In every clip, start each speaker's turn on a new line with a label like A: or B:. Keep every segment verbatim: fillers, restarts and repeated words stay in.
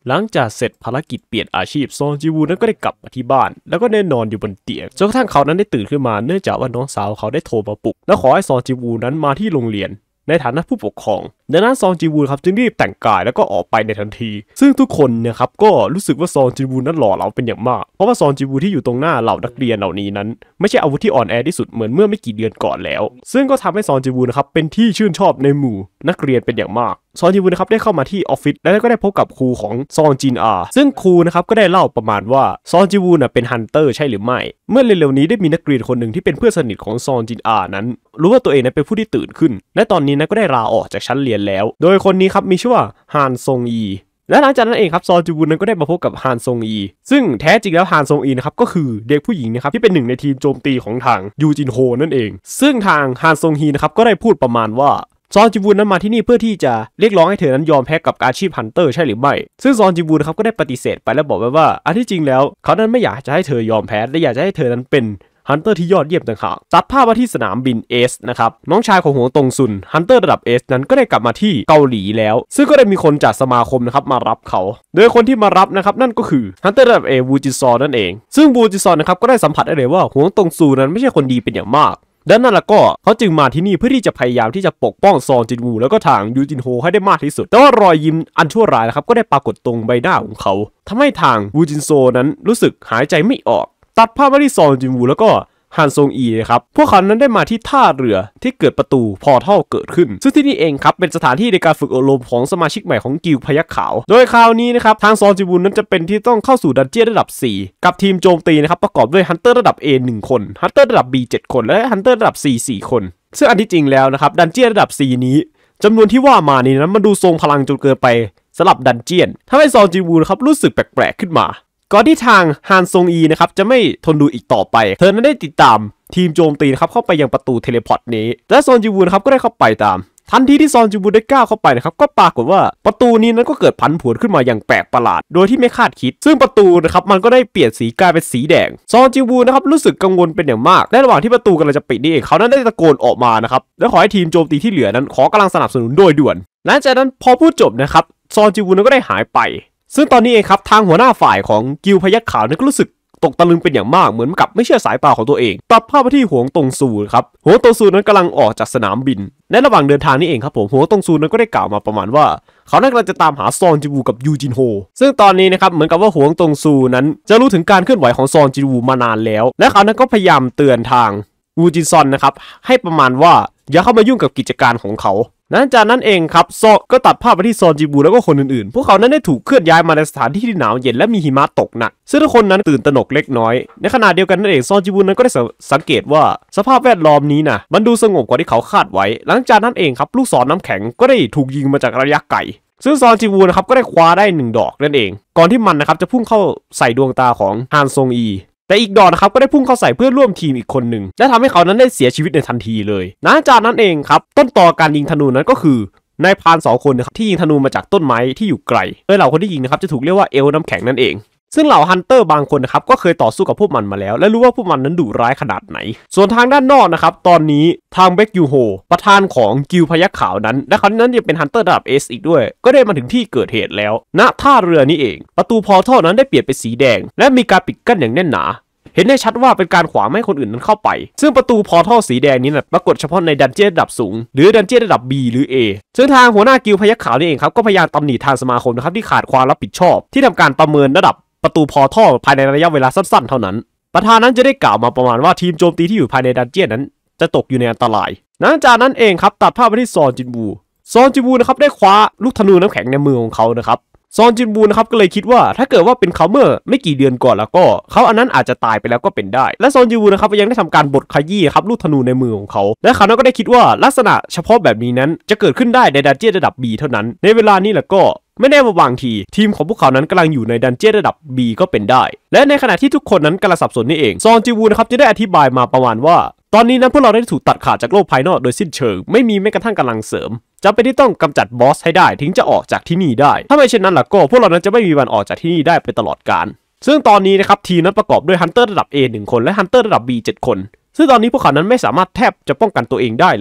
A: หลังจากเสร็จภารกิจเปลี่ยนอาชีพซองจีวูนั้นก็ได้กลับมาที่บ้านแล้วก็แน่นอนอยู่บนเตียงจนกระทั่งเขานั้นได้ตื่นขึ้นมาเนื่องจากว่าน้องสาวเขาได้โทรมาปลุกและขอให้ซองจีวูนั้นมาที่โรงเรียนในฐานะผู้ปกครองดังนั้นซองจีวูครับจึงรีบแต่งกายแล้วก็ออกไปในทันทีซึ่งทุกคนเนี่ยครับก็รู้สึกว่าซองจีวูนั้นหล่อเหลาเป็นอย่างมากเพราะว่าซองจีวูที่อยู่ตรงหน้าเหล่านักเรียนเหล่านี้นั้นไม่ใช่อาวุธที่อ่อนแอที่สุดเหมือนเมื่อไม่กี่เดือนก่อนแล้วซึ่งก็ทำให้ซองจีวูนะครับเป็นที่ชื่นชอบในหมู่นักเรียนเป็นอย่างมากซองจีวูนะครับได้เข้ามาที่ออฟฟิศแล้วก็ได้พบกับครูของซองจินอาซึ่งครูนะครับก็ได้เล่าประมาณว่าซองจีวูน่ะเป็นฮันเตอร์ใช่หรือไม่เมื่อเร็วๆนี้ได้มีนักเรียนคนหนึ่งที่เป็นเพื่อนสนิทของซองจินอานั้นรู้ว่าตัวเองนั้นเป็นผู้ที่ตื่นขึ้นและตอนนี้นั้นก็ได้ลาออกจากชั้นเรียนแล้วโดยคนนี้ครับมีชื่อว่าฮานซงอีและหลังจากนั้นเองครับซองจีวูนั้นก็ได้มาพบกับฮานซงอีซึ่งแท้จริงแล้วฮานซงอีนะครับก็คือเด็กผู้หญิงนะครับที่เป็นหนึ่งในทีมโจมตีของทางยูจินโฮนั่นเองซึ่งทางฮานซงฮีนะครับก็ได้พูดประมาณว่าซองจีวูนั้นมาที่นี่เพื่อที่จะเรียกร้องให้เธอนั้นยอมแพ้กับอาชีพฮันเตอร์ใช่หรือไม่ซึ่งซองจีวูนะครับก็ได้ปฏิเสธไปแล้วบอกไว้ว่าอันที่จริงแล้วเขานั้นไม่อยากจะให้เธอยอมแพ้และอยากจะให้เธอนั้นเป็นฮันเตอร์ที่ยอดเยี่ยมต่างหากตัดภาพมาที่สนามบินเอสนะครับน้องชายของหวงตงซุนฮันเตอร์ระดับเอสนั้นก็ได้กลับมาที่เกาหลีแล้วซึ่งก็ได้มีคนจากสมาคมนะครับมารับเขาโดยคนที่มารับนะครับนั่นก็คือฮันเตอร์ระดับเอวูจิซอนั่นเองซึ่งวูจิซอนะครับก็ได้สัมผัสได้เลยว่าหวงตงซูนั้นไม่ใช่คนดีเป็นอย่างมากดังนั้นแล้วก็เขาจึงมาที่นี่เพื่อที่จะพยายามที่จะปกป้องซองจินวูแล้วก็ทางยูจินโฮให้ได้มากที่สุดแต่ว่ารอยยิ้มอันชั่วร้ายนะครับก็ได้ปรากฏตรงใบหน้าของเขาทำให้ทางวูจินโซนั้นรู้สึกหายใจไม่ออกตัดภาพมาที่ซองจินวูแล้วก็ฮันซงอีครับพวกเขานั้นได้มาที่ท่าเรือที่เกิดประตูพอร์ทัลเกิดขึ้นซึ่งที่นี่เองครับเป็นสถานที่ในการฝึกอบรมของสมาชิกใหม่ของกิลด์พยัคฆ์ขาวโดยคราวนี้นะครับทางซองจิวูนั้นจะเป็นที่ต้องเข้าสู่ดันเจี้ยนระดับสี่กับทีมโจมตีนะครับประกอบด้วยฮันเตอร์ระดับ เอ หนึ่ง คนฮันเตอร์ระดับ บี เจ็ด คนและฮันเตอร์ระดับ ซี สี่ คนซึ่งอันที่จริงแล้วนะครับดันเจี้ยนระดับ สี่ นี้จำนวนที่ว่ามานี้นั้นมันดูทรงพลังจนเกินไปสำหรับดันเจี้ยนทำให้ซองจิวูนะครับรู้สึกแปลกๆขึ้นมาก่อนที่ทางฮานซงอีนะครับจะไม่ทนดูอีกต่อไปเธอนั้นได้ติดตามทีมโจมตีนะครับเข้าไปยังประตูเทเลพอร์ตนี้และซอนจิวูนะครับก็ได้เข้าไปตามทันทีที่ซอนจิวูได้ก้าวเข้าไปนะครับก็ปรากฏว่าประตูนี้นั้นก็เกิดผันผวนขึ้นมาอย่างแปลกประหลาดโดยที่ไม่คาดคิดซึ่งประตูนะครับมันก็ได้เปลี่ยนสีกลายเป็นสีแดงซอนจิวูนะครับรู้สึกกังวลเป็นอย่างมากและระหว่างที่ประตูกำลังจะปิดนี่เองเขานั้นได้ตะโกนออกมานะครับและขอให้ทีมโจมตีที่เหลือนั้นขอกำลังสนับสนุนโดยด่วนหลังจากนั้นพอพูดจบนะครับซอนจิวูนั้นก็ได้หายไปซึ่งตอนนี้เองครับทางหัวหน้าฝ่ายของกิลด์พยัคฆ์ขาวนั้นก็รู้สึกตกตะลึงเป็นอย่างมากเหมือนกับไม่เชื่อสายตาของตัวเองตัดภาพไปที่หวงตงซูครับหวงตงซูนั้นกำลังออกจากสนามบินในระหว่างเดินทางนี้เองครับผมหวงตงซูนั้นก็ได้กล่าวมาประมาณว่าเขากำลังจะตามหาซองจิวูกับยูจินโฮซึ่งตอนนี้นะครับเหมือนกับว่าหวงตงซูนั้นจะรู้ถึงการเคลื่อนไหวของซองจิวูมานานแล้วและเขานั้นก็พยายามเตือนทางวูจินซอนนะครับให้ประมาณว่าอย่าเข้ามายุ่งกับกิจการของเขาหลังจากนั้นเองครับซอก็ตัดภาพไปที่ซอนจิวูแล้วก็คนอื่นๆพวกเขานั้นได้ถูกเคลื่อนย้ายมาในสถานที่ที่หนาวเย็นและมีหิมะตกหนักซึ่งทุกคนนั้นตื่นตระหนกเล็กน้อยในขณะเดียวกันนั่นเองซอนจิวูนั้นก็ได้สังเกตว่าสภาพแวดล้อมนี้นะมันดูสงบกว่าที่เขาคาดไว้หลังจากนั้นเองครับลูกศรน้ำแข็งก็ได้ถูกยิงมาจากระยะไกลซึ่งซอนจิวูนะครับก็ได้คว้าได้หนึ่งดอกนั่นเองก่อนที่มันนะครับจะพุ่งเข้าใส่ดวงตาของฮานซงอีแต่อีกดอกนะครับก็ได้พุ่งเข้าใส่เพื่อนร่วมทีมอีกคนหนึ่งและทำให้เขานั้นได้เสียชีวิตในทันทีเลยหลังจากนั้นเองครับต้นตอการยิงธนูนั้นก็คือนายพรานสองคนนะครับที่ยิงธนูมาจากต้นไม้ที่อยู่ไกลโดยเหล่าคนที่ยิงนะครับจะถูกเรียกว่าเอลน้ำแข็งนั่นเองซึ่งเหล่าฮันเตอร์บางคนนะครับก็เคยต่อสู้กับพวกมันมาแล้วและรู้ว่าพวกมันนั้นดุร้ายขนาดไหนส่วนทางด้านนอกนะครับตอนนี้ทางเบคยูโฮประธานของกิลด์พยัคฆ์ขาวนั้นและเขานั้นยังเป็นฮันเตอร์ระดับ เอส อีกด้วยก็ได้มาถึงที่เกิดเหตุแล้วณท่าเรือนี้เองประตูพอร์ทัลนั้นได้เปลี่ยนเป็นสีแดงและมีการปิดกั้นอย่างแน่นหนาเห็นได้ชัดว่าเป็นการขวางไม่ให้คนอื่นนั้นเข้าไปซึ่งประตูพอร์ทัลสีแดงนี้นะปรากฏเฉพาะในดันเจี้ยนระดับสูงหรือดันเจี้ยนระดับ B หรือ A ซึ่งทางหัวหน้ากิลด์พยัคฆ์ขาวนี่เองครับก็พยายามตำหนิทางสมาคมนะครับที่ขาดความรับผิดชอบที่ทำการประเมินระดับประตูพอร์ทัลภายในระยะเวลาสั้นๆเท่านั้นประธานนั้นจะได้กล่าวมาประมาณว่าทีมโจมตีที่อยู่ภายในดันเจี้ยนนั้นจะตกอยู่ในอันตรายหลังจากนั้นเองครับตัดภาพไปที่ซอนจินวูซอนจินวูนะครับได้คว้าลูกธนูน้ำแข็งในมือของเขานะครับซอนจินวูนะครับก็เลยคิดว่าถ้าเกิดว่าเป็นเขาเมื่อไม่กี่เดือนก่อนแล้วก็เขาอันนั้นอาจจะตายไปแล้วก็เป็นได้และซอนจินวูนะครับยังได้ทำการบดขยี้ครับลูกธนูในมือของเขาและเขาก็ได้คิดว่าลักษณะเฉพาะแบบนี้นั้นจะเกิดขึ้นได้ในดันเจี้ยนระดับ B เท่านั้นในเวลานี้แหละก็ไม่แน่ว่าบางทีทีมของพวกเขานั้นกำลังอยู่ในดันเจี้ยนระดับ B ก็เป็นได้และในขณะที่ทุกคนนั้นกำลังสับสนนี่เองซอนจินวูนะครับจะได้อธิบายมาประมาณว่าตอนนี้นั้นพวกเราได้ถูกตัดขาดจากโลกภายนอกโดยสิ้นเชิงไม่มีแม้กระทั่งกำลังเสริมจำเป็นที่ต้องกำจัดบอสให้ได้ถึงจะออกจากที่นี่ได้ถ้าไม่เช่นนั้นล่ะก็พวกเรานั้นจะไม่มีวันออกจากที่นี่ได้ไปตลอดกาลซึ่งตอนนี้นะครับทีมนั้นประกอบด้วยฮันเตอร์ระดับ A หนึ่งคนและฮันเตอร์ระดับ B เจ็ดคนซึ่งตอนนี้พวกเขานั้นไม่สามารถแทบจะป้องกันตัวเองได้เลย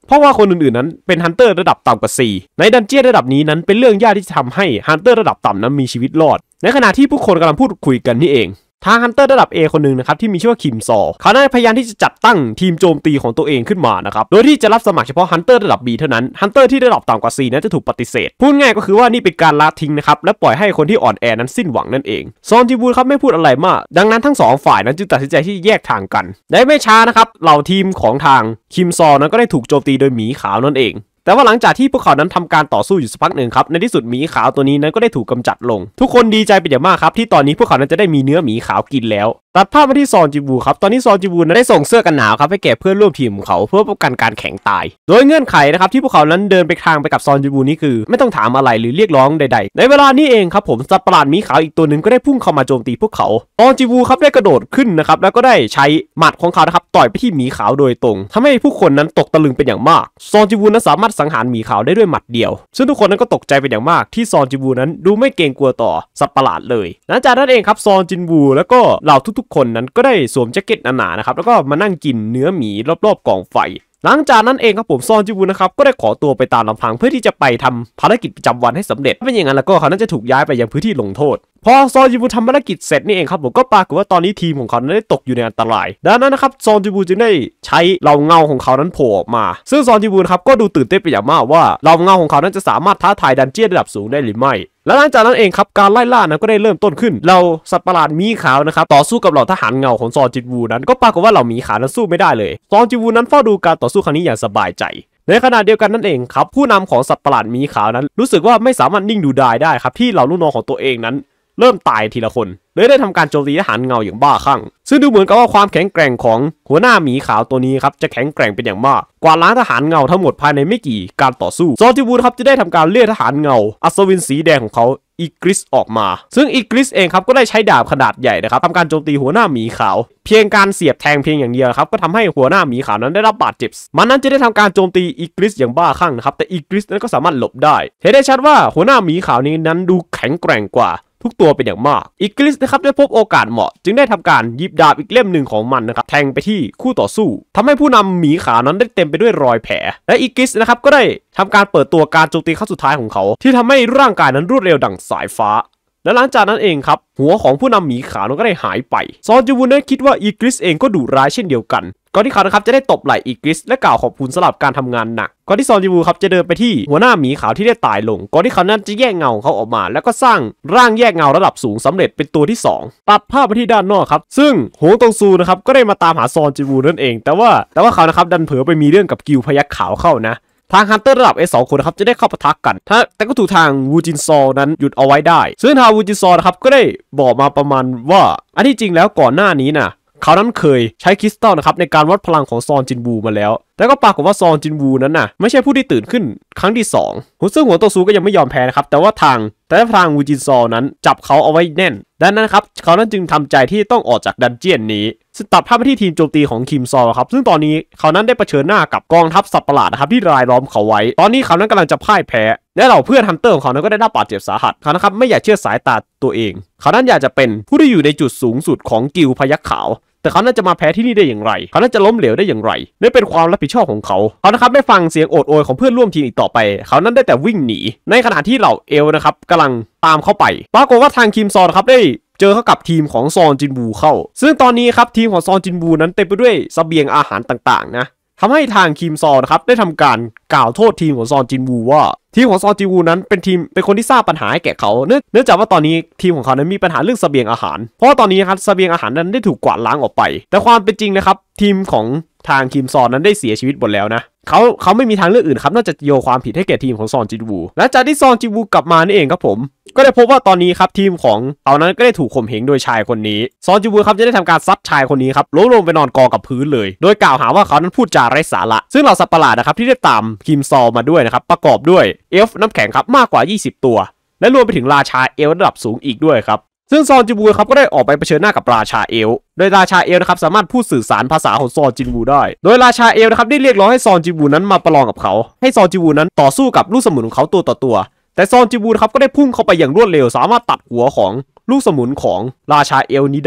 A: เพราะว่าคนอื่นๆนั้นเป็นฮันเตอร์ระดับต่ำกว่า C ในดันเจี้ยนระดับนี้นั้นเป็นเรื่องยากที่จะทำให้ฮันเตอร์ระดับต่ำนั้นมีชีวิตรอดในขณะที่ผู้คนกำลังพูดคุยกันนี่เองทางฮันเตอร์ระดับ A คนหนึ่งนะครับที่มีชื่อว่าคิมซอเขาได้พยายามที่จะจัดตั้งทีมโจมตีของตัวเองขึ้นมานะครับโดยที่จะรับสมัครเฉพาะฮันเตอร์ระดับ B เท่านั้นฮันเตอร์ที่ระดับต่ำกว่า C นั้นจะถูกปฏิเสธพูดง่ายก็คือว่านี่เป็นการละทิ้งนะครับและปล่อยให้คนที่อ่อนแอนั้นสิ้นหวังนั่นเองซอนจิวูครับไม่พูดอะไรมากดังนั้นทั้งสองฝ่ายนั้นจึงตัดสินใจที่แยกทางกันและไม่ช้านะครับเหล่าทีมของทางคิมซอนั้นก็ได้ถูกโจมตีโดยหมีขาวนั่นเองแต่ว่าหลังจากที่พวกเขานั้นทำการต่อสู้อยู่สักพักหนึ่งครับในที่สุดหมีขาวตัวนี้นั้นก็ได้ถูกกำจัดลงทุกคนดีใจเป็นอย่างมากครับที่ตอนนี้พวกเขานั้นจะได้มีเนื้อหมีขาวกินแล้วตัดภาพมาที่ซอนจิวูครับตอนนี้ซอนจิวูนั้นได้ส่งเสื้อกันหนาวครับให้แก่เพื่อนร่วมทีมของเขาเพื่อป้องกันการแข็งตายโดยเงื่อนไขนะครับที่พวกเขานั้นเดินไปทางไปกับซอนจิวูนี้คือไม่ต้องถามอะไรหรือเรียกร้องใดๆในเวลานี้เองครับผมสัตว์ประหลาดหมีขาวอีกตัวหนึ่งก็ได้พุ่งเข้ามาโจมตีพวกเขาซอนจิวูครับได้กระโดดขึ้นนะครับแล้วก็ได้ใช้หมัดของเขานะครับต่อยไปที่หมีขาวโดยตรงทำให้ผู้คนนั้นตกตะลึงเป็นอย่างมากซอนจิวูนั้นสามารถสังหารหมีขาวได้ด้วยหมัดเดียวซึ่งทุกคนนั้นก็ตกใจเป็นอย่างมากที่ซอนจิวูนั้นดูไม่เกรงกลัวต่อสัตว์ประหลาดเลยหลังจากนั้นเองครับซอนจิวูแล้วก็เหล่าทุกๆคนนั้นก็ได้สวมแจ็คเก็ตหนาๆนะครับแล้วก็มานั่งกินเนื้อหมีรอบๆกองไฟหลังจากนั้นเองครับผมซอนจิวูนะครับก็ได้ขอตัวไปตามลำพังเพื่อที่จะไปทำภารกิจประจำวันให้สำเร็จถ้าเป็นอย่างนั้นแล้วก็เขานั้นจะถูกย้ายไปยังพื้นที่ลงโทษพอซอนจิวูทำภารกิจเสร็จนี่เองครับผมก็ปรากฏว่าตอนนี้ทีมของเขานั้นได้ตกอยู่ในอันตรายดังนั้นนะครับซอนจิวูจึงได้ใช้เหล่าเงาของเขานั้นโผล่ออกมาซึ่งซอนจิวูครับก็ดูตื่นเต้นเป็นอย่างมากว่าเหล่าเงาของเขานั้นจะสามารถท้าทายดันเจี้ยนระดับสูงได้หรือไม่และหลังจากนั้นเองครับการไล่ล่านั้นก็ได้เริ่มต้นขึ้นเราสัตว์ประหลาดหมีขาวนะครับต่อสู้กับเหล่าทหารเงาของซอนจิวูนั้นก็ปรากฏว่าเหล่าหมีขาวนั้นสู้ไม่ได้เลยซอนจิวูนั้นเฝ้าดูการต่อสู้ครั้งนี้อย่างสบายใจในขณะเดียวกันนั่นเองครับผู้นำของสัตว์ประหลาดหมีขาวนั้นรู้สึกว่าไม่สามารถนิ่งดูดายได้ครับที่เหล่าลูกน้องของตัวเองนั้นเริ่มตายทีละคนเลยได้ทำการโจมตีทหารเงาอย่างบ้าคลั่งซึ่งดูเหมือนกับว่าความแข็งแกร่งของหัวหน้าหมีขาวตัวนี้ครับจะแข็งแกร่งเป็นอย่างมากกวาดล้างทหารเงาทั้งหมดภายในไม่กี่การต่อสู้ซอนจิวูครับจะได้ทำการเรียกทหารเงาอัศวินสีแดงของเขาอีกริสออกมาซึ่งอีกริสเองครับก็ได้ใช้ดาบขนาดใหญ่นะครับทำการโจมตีหัวหน้าหมีขาวเพียงการเสียบแทงเพียงอย่างเดียวครับก็ทำให้หัวหน้าหมีขาวนั้นได้รับบาดเจ็บมันนั้นจะได้ทำการโจมตีอีกริสอย่างบ้าคลั่งนะครับแต่อีกริสนั้นก็สามารถหลบได้เห็นได้ชัดว่าหัวหน้าหมีขาวนี้นั้นดูแข็งแกร่งกว่าทุกตัวเป็นอย่างมากอีกริสนะครับได้พบโอกาสเหมาะจึงได้ทำการหยิบดาบอีกเล่มหนึ่งของมันนะครับแทงไปที่คู่ต่อสู้ทำให้ผู้นำหมีขาวนั้นได้เต็มไปด้วยรอยแผลและอีกริสนะครับก็ได้ทำการเปิดตัวการโจมตีครั้งสุดท้ายของเขาที่ทำให้ร่างกายนั้นรวดเร็วดั่งสายฟ้าและหลังจากนั้นเองครับหัวของผู้นำหมีขาวนั้นก็ได้หายไปซอนจิวูนั้นคิดว่าอีกริสเองก็ดุร้ายเช่นเดียวกันก่อนที่เขานะครับจะได้ตบไหล่อีกริสและกล่าวขอบคุณสำหรับการทำงานหนักก่อนที่ซอนจิวูครับจะเดินไปที่หัวหน้าหมีขาวที่ได้ตายลงก่อนที่เขานั้นจะแยกเงาของเขาออกมาแล้วก็สร้างร่างแยกเงาระดับสูงสำเร็จเป็นตัวที่สองตัดภาพไปที่ด้านนอกครับซึ่งหงตงซูนะครับก็ได้มาตามหาซอนจิวูนั่นเองแต่ว่าแต่ว่าเขานะครับดันเผลอไปมีเรื่องกับกิลพยัคฆ์ขาวเข้านะทางฮันเตอร์ระดับ เอ สอง คนนะครับจะได้เข้าปะทะกันแต่ก็ถูกทางวูจินซอนั้นหยุดเอาไว้ได้ซึ่งทางวูจินซอนะครับก็ได้บอกมาประมาณว่าอันที่จริงแล้วก่อนหน้านี้นะเขานั้นเคยใช้คริสตัลนะครับในการวัดพลังของซอนจินวูมาแล้วแต่ก็ปรากฏว่าซอนจินวูนั้นน่ะไม่ใช่ผู้ที่ตื่นขึ้นครั้งที่สองซึ่งหัวโตซูก็ยังไม่ยอมแพ้นะครับแต่ว่าทางแต่ทางวูจินซอนั้นจับเขาเอาไว้แน่นดังนั้นครับเขานั้นจึงทำใจที่ต้องออกจากดันเจียนนี้ซึ่งตัดภาพไปที่ทีมโจมตีของคิมซอครับซึ่งตอนนี้เขานั้นได้เผชิญหน้ากับกองทัพสัตว์ประหลาดนะครับที่รายล้อมเขาไว้ตอนนี้เขานั้นกำลังจะพ่ายแพ้และเหล่าเพื่อนฮันเตอร์ของเขานั้นก็ได้รับบาดเจ็บสาหัสเขานะครับไม่อยากเชื่อสายตาตัวเองเขานั้นอยากจะเป็นผู้ที่อยู่ในจุดสูงสุดของกิลพยัคฆ์ขาวแต่เขาน่าจะมาแพ้ที่นี่ได้อย่างไรเขาน่าจะล้มเหลวได้อย่างไรนี่เป็นความรับผิดชอบของเขาเขานะครับไม่ฟังเสียงโอดโอยของเพื่อนร่วมทีมอีกต่อไปเขานั้นได้แต่วิ่งหนีในขณะที่เหล่าเอลนะครับกำลังตามเข้าไปปรากฏว่าทางคิมซอนครับได้เจอเข้ากับทีมของซอนจินวูเข้าซึ่งตอนนี้ครับทีมของซอนจินวูนั้นเต็มไปด้วยเสบียงอาหารต่างๆนะทำให้ทางคิมซอนครับได้ทำการกล่าวโทษทีมของซอนจินวูว่าทีมของซอนจินวูนั้นเป็นทีมเป็นคนที่สร้างปัญหาให้แก่เขาเนื่องจากว่าตอนนี้ทีมของเขานั้นมีปัญหาเรื่องเสบียงอาหารเพราะตอนนี้ครับเสบียงอาหารนั้นได้ถูกกวาดล้างออกไปแต่ความเป็นจริงนะครับทีมของทางคิมซอนนั้นได้เสียชีวิตหมดแล้วนะเขาเขาไม่มีทางเลือกอื่นครับนอกจากโยนความผิดให้แก่ทีมของซอนจินวูและจากที่ซอนจินวูกลับมานี่เองครับผมก็ได้พบว่าตอนนี้ครับทีมของเขานั้นก็ได้ถูกข่มเหงโดยชายคนนี้ซอนจินวูครับจะได้ทำการซัดชายคนนี้ครับล้มลงไปนอนกองกับพื้นเลยโดยกล่าวหาว่าเขานั้นพูดจาไร้สาระซึ่งเหล่าสัตว์ประหลาดนะครับที่ได้ตามคิมซอมาด้วยนะครับประกอบด้วยเอลฟ์น้ำแข็งครับมากกว่ายี่สิบตัวและรวมไปถึงราชาเอลระดับสูงอีกด้วยครับซึ่งซอนจินวูครับก็ได้ออกไปเผชิญหน้ากับราชาเอลโดยราชาเอลนะครับสามารถพูดสื่อสารภาษาของซอนจินวูได้โดยราชาเอลนะครับได้เรียกร้องให้ซอนจินวูนั้นมาประลองกับเขาให้ซอนจินวูนั้นต่อสู้กับลูกสมุนของเขาตัวต่อตัวแต่ซอนจินวูครับก็ได้พุ่งเข้าไปอย่างรวดเร็วสามารถตัดหัวของลูกสมุนของราชาเอลนี้ได้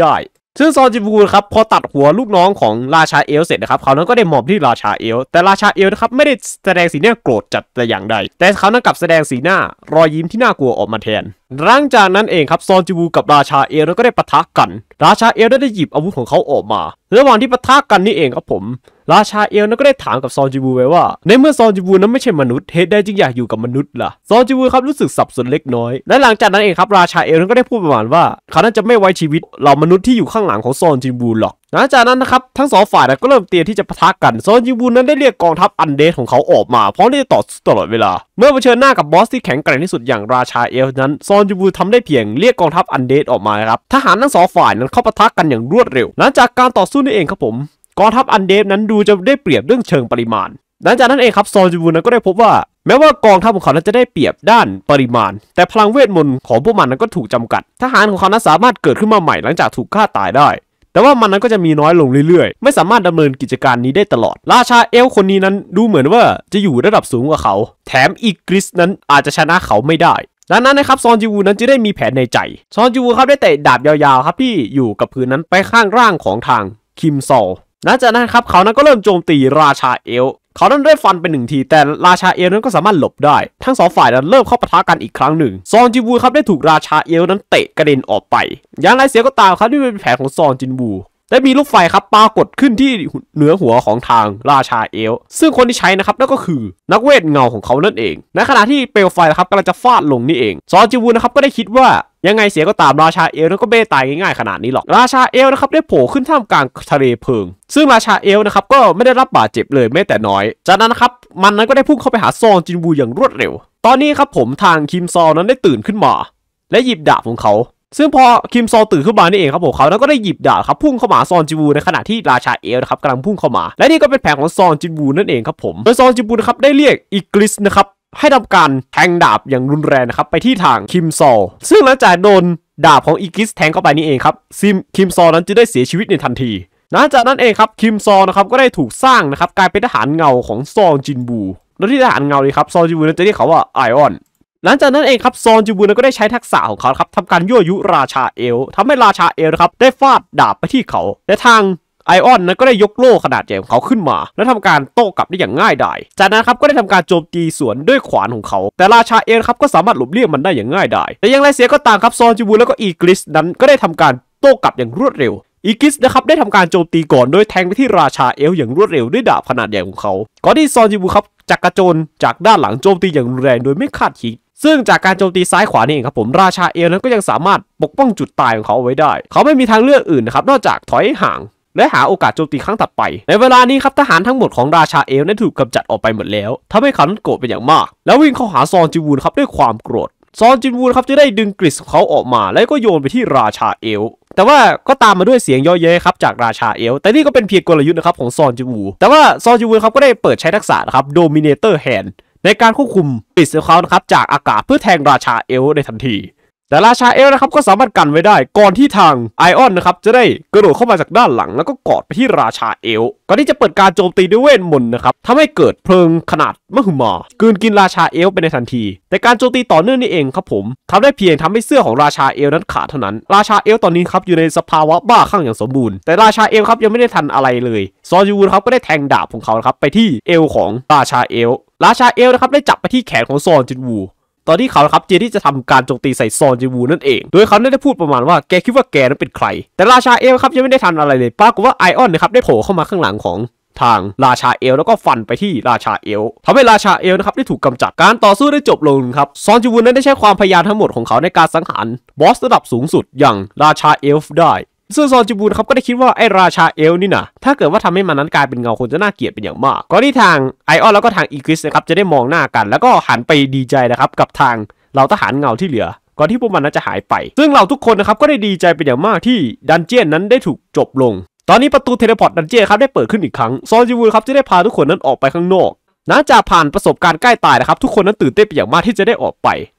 A: ซึ่งซอนจิวูครับพอตัดหัวลูกน้องของราชาเอลเสร็จนะครับเขานั้นก็ได้มอบที่ราชาเอลแต่ราชาเอลนะครับไม่ได้แสดงสีหน้าโกรธจัดแต่อย่างใดแต่เขานั้นกลับแสดงสีหน้ารอยยิ้มที่น่ากลัวออกมาแทนหลังจากนั้นเองครับซอนจิวูกับราชาเอลก็ได้ปะทะกันราชาเอลได้หยิบอาวุธของเขาออกมาระหว่างที่ปะทะกันนี่เองครับผมราชาเอลนั้นก็ได้ถามกับซอนจิวูไว้ว่าในเมื่อซอนจิวูนั้นไม่ใช่มนุษย์เหตุใดจึงอยากอยู่กับมนุษย์ล่ะซอนจิวูครับรู้สึกสับสนเล็กน้อยและหลังจากนั้นเองครับราชาเอลนั้นก็ได้พูดประมาณว่าเขานั้นจะไม่ไว้ชีวิตเหล่ามนุษย์ที่อยู่ข้างหลังของซอนจิวูหรอกหลังจากนั้นนะครับทั้งสองฝ่ายก็เริ่มเตรียมที่จะปะทะกันซอนจิวูนั้นได้เรียกกองทัพอันเดดของเขาออกมาพร้อมที่จะต่อสู้ตลอดเวลาเมื่อเผชิญหน้ากับบอสที่แข็งแกร่งที่สุดอย่างราชาเอลนั้นซอนจิวูทำได้เพียงเรียกกองทัพอันเดดออกมาครับทหารทั้งสองฝ่ายนั้นเข้าปะทะกันอย่างรวดเร็วหลังจากการต่อสู้นี่เองครับผมกองทัพอันเดดนั้นดูจะได้เปรียบเรื่องเชิงปริมาณหลังจากนั้นเองครับซอนจิวูนั้นก็ได้พบว่าแม้ว่ากองทัพของเขานั้นจะได้เปรียบด้านปริมาณแต่พลังเวทมนต์ของพวกมันนั้นก็ถูกจำกัดทหารของเขานั้นสามารถเกิดขึ้นมาใหม่หลังจากถูกฆ่าตายได้แต่ว่ามันนั้นก็จะมีน้อยลงเรื่อยๆไม่สามารถดำเนินกิจการนี้ได้ตลอดราชาเอลคนนี้นั้นดูเหมือนว่าจะอยู่ระดับสูงกว่าเขาแถมอีกริสนั้นอาจจะชนะเขาไม่ได้ดังนั้นนะครับซอนจิวูนั้นจะได้มีแผนในใจซอนจิวูครับได้เตะดาบยาวๆครับที่อยู่กับพื้นนั้นไปข้างร่างของทางคิมซอลหลังจากนั้นครับเขานั้นก็เริ่มโจมตีราชาเอลเขานั้นได้ฟันไปหนึ่งทีแต่ราชาเอลนั้นก็สามารถหลบได้ทั้งสองฝ่ายนั้นเริ่มเข้าปะทะกันอีกครั้งหนึ่งซอนจิวูครับได้ถูกราชาเอลนั้นเตะกระเด็นออกไปอย่างไรเสียก็ตามครับนี่เป็นแผนของซอนจินวูและมีลูกไฟครับปรากฏขึ้นที่เหนือหัวของทางราชาเอลซึ่งคนที่ใช้นะครับนั่นก็คือนักเวทเงาของเขานั่นเองในขณะที่เปลวไฟนะครับกำลังจะฟาดลงนี่เองซอนจิวูนะครับก็ได้คิดว่ายังไงเสียก็ตามราชาเอลนั้นก็ไม่ได้ตายง่ายๆขนาดนี้หรอกราชาเอลนะครับได้โผล่ขึ้นท่ามกลางทะเลเพลิงซึ่งราชาเอลนะครับก็ไม่ได้รับบาดเจ็บเลยแม้แต่น้อยจากนั้นนะครับมันนั้นก็ได้พุ่งเข้าไปหาซอนจินวูอย่างรวดเร็วตอนนี้ครับผมทางคิมซอลนั้นได้ตื่นขึ้นมาและหยิบดาบของเขาซึ่งพอคิมซอลตื่นขึ้นมานี่เองครับผมเขาแล้วก็ได้หยิบดาบครับพุ่งเข้ามาซอนจิวูในขณะที่ราชาเอลนะครับกำลังพุ่งเข้ามาและนี่ก็เป็นแผนของซอนจิวูนั่นเองครับผมโดยซอนจิวูนะครับได้เรียกอีกริสนะครับให้ทำการแทงดาบอย่างรุนแรงนะครับไปที่ทางคิมซอลซึ่งหลังจากโดนดาบของอีกริสแทงเข้าไปนี่เองครับซิมคิมซอลนั้นจะได้เสียชีวิตในทันทีหลังจากนั้นเองครับคิมซอลนะครับก็ได้ถูกสร้างนะครับกลายเป็นทหารเงาของซอนจินวูแล้วที่ทหารเงาเลยครับซอนจิวูนั้นจะเรียกเขาว่าไอออนหลังจากนั้นเองครับซอนจิวูนั้นก็ได้ใช้ทักษะของเขาครับทำการยั่วยุราชาเอลทำให้ราชาเอลนะครับได้ฟาดดาบไปที่เขาและทางไอออนนั้นก็ได้ยกโล่ขนาดใหญ่ของเขาขึ้นมาและทำการโต้กลับได้อย่างง่ายดายจากนั้นครับก็ได้ทำการโจมตีสวนด้วยขวานของเขาแต่ราชาเอลครับก็สามารถหลบเลี่ยงมันได้อย่างง่ายดายแต่อย่างไรเสียก็ตามครับซอนจิวูแล้วก็อีกริสนั้นก็ได้ทำการโต้กลับอย่างรวดเร็วอีกิสนะครับได้ทำการโจมตีก่อนโดยแทงไปที่ราชาเอลอย่างรวดเร็วด้วยดาบขนาดใหญ่ของเขาก่อนที่ซอนจิวูครับจักกระโจนจากด้านหลังโจมตีอย่างรุนแรงโดยไม่คาดคิดซึ่งจากการโจมตีซ้ายขวานี่เองครับผมราชาเอลนั้นก็ยังสามารถปกป้องจุดตายของเขาเอาไว้ได้เขาไม่มีทางเลือกอื่นนะครับนอกจากถอยห่างและหาโอกาสโจมตีครั้งถัดไปในเวลานี้ครับทหารทั้งหมดของราชาเอลนั้นถูกกำจัดออกไปหมดแล้วทำให้เขานั้นโกรธเป็นอย่างมากแล้ววิ่งเข้าหาซอนจิวูครับด้วยความโกรธซอนจินวูครับจะได้ดึงกริสของเขาออกมาแล้วก็โยนไปที่ราชาเอลแต่ว่าก็ตามมาด้วยเสียงย่อเย้ครับจากราชาเอลแต่นี่ก็เป็นเพียงกลยุทธ์นะครับของซอนจิวูแต่ว่าซอนจิวูครับก็ได้เปิดใช้ทักษะนะครับโดมิเนเตอร์แฮนด์ในการควบคุมกริสของเขานะครับจากอากาศเพื่อแทงราชาเอลในทันทีแต่ราชาเอลนะครับก็สามารถกันไว้ได้ก่อนที่ทางไอออนนะครับจะได้กระโดดเข้ามาจากด้านหลังแล้วก็กอดไปที่ราชาเอลก่อนที่จะเปิดการโจมตีด้วยเวทมนต์นะครับทำให้เกิดเพลิงขนาดมหึมากลืนกินราชาเอลไปในทันทีแต่การโจมตีต่อเนื่องนี่เองครับผมทำได้เพียงทำให้เสื้อของราชาเอลนั้นขาดเท่านั้นราชาเอลตอนนี้ครับอยู่ในสภาวะบ้าคลั่งอย่างสมบูรณ์แต่ราชาเอลครับยังไม่ได้ทันอะไรเลยซอนจิวูครับก็ได้แทงดาบของเขาครับไปที่เอวของราชาเอลราชาเอลนะครับได้จับไปที่แขนของซอนจิวูตอนที่เขาครับเจที่จะทำการโจมตีใส่ซอนจิวูนั่นเองโดยเขาได้พูดประมาณว่าแกคิดว่าแกนั้นเป็นใครแต่ราชาเอลครับยังไม่ได้ทันอะไรเลยปรากฏว่าไอออนนะครับได้โผล่เข้ามาข้างหลังของทางราชาเอลแล้วก็ฟันไปที่ราชาเอลทำให้ราชาเอลนะครับได้ถูกกำจัดการต่อสู้ได้จบลงครับซอนจิวูนั้นได้ใช้ความพยายามทั้งหมดของเขาในการสังหารบอสระดับสูงสุดอย่างราชาเอลฟ์ได้ซึ่งซอนจิวูครับก็ได้คิดว่าไอ้ราชาเอลนี่นะถ้าเกิดว่าทำให้มันนั้นกลายเป็นเงาคงจะน่าเกลียดเป็นอย่างมากก่อนที่ทางไอออนแล้วก็ทางอีกริสนะครับจะได้มองหน้ากันแล้วก็หันไปดีใจนะครับกับทางเราทหารเงาที่เหลือก่อนที่พวกมันนั้นจะหายไปซึ่งเราทุกคนนะครับก็ได้ดีใจเป็นอย่างมากที่ดันเจียนนั้นได้ถูกจบลงตอนนี้ประตูเทเลพอร์ตดันเจียนครับได้เปิดขึ้นอีกครั้งซอนจิวูครับจะได้พาทุกคนนั้นออกไปข้างนอกหลังจากผ่านประสบการณ์ใกล้ตายนะครับทุกคนนั้นตื่นเต้นเป็นอย่างมากที่จะได้ออกไป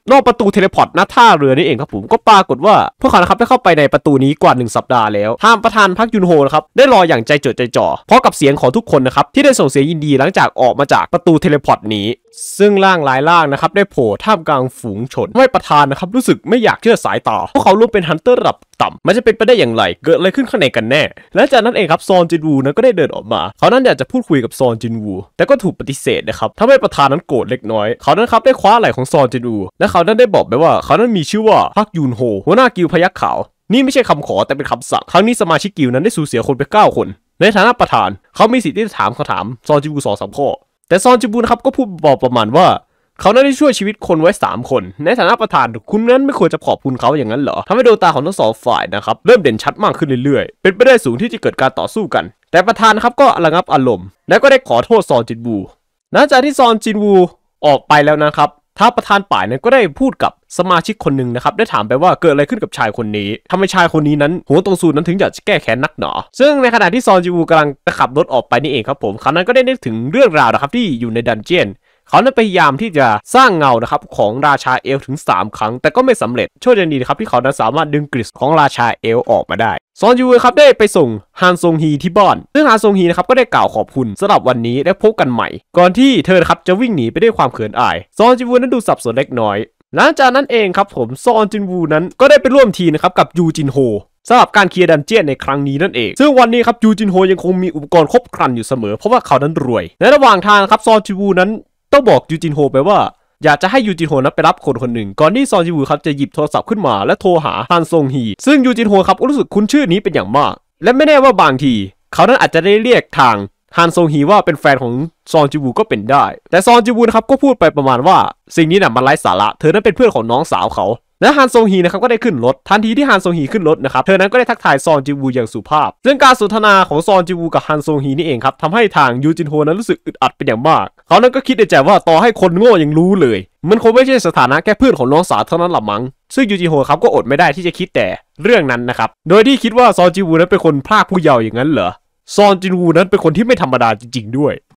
A: นอกประตูเทเลพอร์ตหน้าท่าเรือนี่เองครับผมก็ปรากฏว่าพวกเขานะครับได้เข้าไปในประตูนี้กว่าหนึ่งสัปดาห์แล้วทางประธานพรรคยุนโฮนะครับได้รออย่างใจจดใจจ่อเพราะกับเสียงของทุกคนนะครับที่ได้ส่งเสียงยินดีหลังจากออกมาจากประตูเทเลพอร์ตนี้ซึ่งร่างหลายร่างนะครับได้โผล่ท่ามกลางฝูงชนทำให้ประธานนะครับรู้สึกไม่อยากเชื่อสายตาพวกเขาล้วนเป็นฮันเตอร์ระดับต่ำมันจะเป็นไปได้อย่างไรเกิดอะไรขึ้นข้างในกันแน่และจากนั้นเองครับซอนจินวูนั้นก็ได้เดินออกมาเขานั้นอยากจะพูดคุยกับซอนจินวูแต่ก็ถูกปฏิเสธนะครับทำให้ประธานนั้นโกรธเล็กน้อยเขานั้นครับได้คว้าไหล่ของซอนจินวูและเขานั้นได้บอกไปว่าเขานั้นมีชื่อว่าพักยุนโฮหัวหน้ากิลด์พยัคฆ์ขาวนี่ไม่ใช่คำขอแต่เป็นคำสั่งครั้งนี้สมาชิกกิลด์นั้นได้สูญเสียคนไปเก้าคนในฐานะประธานเขามีสิทธิ์ที่จะถามคำถามซอนจินวูสองสามข้อแต่ซอนจินวูนะครับก็พูดบอกประมาณว่าเขานั้นได้ช่วยชีวิตคนไว้สามคนในฐานะประธานคุณนั้นไม่ควรจะขอบคุณเขาอย่างนั้นเหรอทำให้ดวงตาของทั้งสองฝ่ายนะครับเริ่มเด่นชัดมากขึ้นเรื่อยๆเป็นไปได้สูงที่จะเกิดการต่อสู้กันแต่ประธานนะครับก็ระงับอารมณ์และก็ได้ขอโทษซอนจินวูหลังจากที่ซอนจินวูออกไปแล้วนะครับท้าประธานป่ายนั้นก็ได้พูดกับสมาชิกคนหนึ่งนะครับได้ถามไปว่าเกิดอะไรขึ้นกับชายคนนี้ทำไมชายคนนี้นั้นหัวตรงซูนั้นถึงอยากจะแก้แค้นนักหนาซึ่งในขณะที่ซอนจินวูกำลังจะขับรถออกไปนี่เองครับผมเขานั้นก็ได้นึกถึงเรื่องราวนะครับที่อยู่ในดันเจียนเขานั้นพยายามที่จะสร้างเงานะครับของราชาเอลถึงสามครั้งแต่ก็ไม่สำเร็จโชคดีนะครับที่เขานั้นสามารถดึงกริดของราชาเอลออกมาได้ซอนจิวูครับได้ไปส่งฮันซงฮีที่บ้านซึ่งฮันซงฮีนะครับก็ได้กล่าวขอบคุณสำหรับวันนี้และพบกันใหม่ก่อนที่เธอครับจะวิ่งหนีไปด้วยความเขินอายซอนจิวูนั้นดูสับสนเล็กน้อยหลังจากนั้นเองครับผมซอนจินวูนั้นก็ได้ไปร่วมทีมนะครับกับยูจินโฮสำหรับการเคลียร์ดันเจียนในครั้งนี้นั่นเองซึ่งวันนี้ครับยูจินโฮยังคงมีอุปกรณ์ครบครันอยู่เสมอเพราะว่าเขานั้นรวยในระหว่างทางครับซอนจินวูนั้นต้องบอกยูจินโฮไปว่าอยากจะให้ยูจินโฮนั้นไปรับคนคนหนึ่งก่อนที่ซอนจินวูครับจะหยิบโทรศัพท์ขึ้นมาและโทรหาฮันซงฮีซึ่งยูจินโฮครับรู้สึกคุ้นชื่อนี้เป็นอย่างมากและไม่แน่ว่าบางทีเขานั้นอาจจะได้เรียกทางฮันซงฮีว่าเป็นแฟนของซอนจิวูก็เป็นได้แต่ซอนจิวูนะครับก็พูดไปประมาณว่าสิ่งนี้น่ะมันไร้สาระเธอนั้นเป็นเพื่อนของน้องสาวเขาและฮันซงฮีนะครับก็ได้ขึ้นรถทันทีที่ฮันซงฮีขึ้นรถนะครับเธอนั้นก็ได้ทักทายซอนจิวูอย่างสุภาพซึ่งการสนทนาของซอนจิวูกับฮันซงฮีนี่เองครับทำให้ทางยูจินโฮนั้นรู้สึกอึดอัดเป็นอย่างมากเขานั้นก็คิดในใจว่าต่อให้คนโง่ยังรู้เลยมันคงไม่ใช่สถานะแค่เพื่อนของน้องสาวเท่านั้นหรอกมั้งซึ่งยูจินโฮครับก็อดไม่ได้ที่จะคิดแต่เรื่องนั้นนะครับโดยที่คิดว่าซอนจิวูนั้นเป็นคนพรากผู้เยาว์อย่างนั้นเหรอซอนจินวูนั้นเป็นคนที่ไม่ธรรมดาจริงๆด้วย